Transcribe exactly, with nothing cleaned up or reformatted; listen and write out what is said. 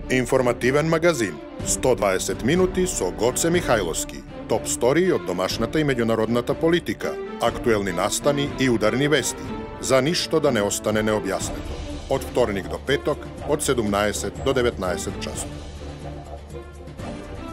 Информативен магазин сто дваесет минути со Гоце Михајловски. Топ стори од домашната и меѓународната политика, актуелни настани и ударни вести. За ништо да не остане необјаснето. Од вторник до петок, од седумнаесет до деветнаесет часот.